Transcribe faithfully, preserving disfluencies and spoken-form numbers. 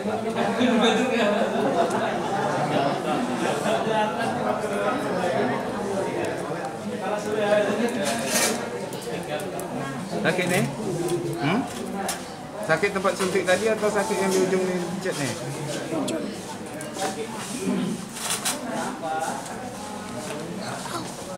Sakit ni? Hmm? Sakit tempat suntik tadi atau sakit yang di ujung ni cat ni? Ujung.